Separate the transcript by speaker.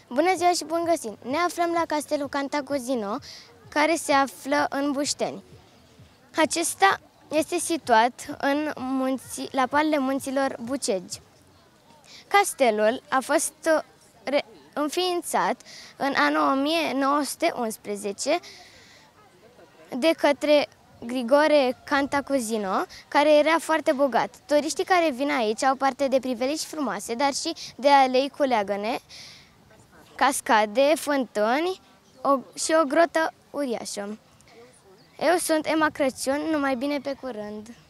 Speaker 1: Bună ziua și bun găsit! Ne aflăm la Castelul Cantacuzino, care se află în Bușteni. Acesta este situat la palele munților Bucegi. Castelul a fost înființat în anul 1911 de către Grigore Cantacuzino, care era foarte bogat. Turiștii care vin aici au parte de priveliști frumoase, dar și de alei cu leagăne, cascade, fântâni și o grotă uriașă. Eu sunt Emma Crăciun, numai bine pe curând!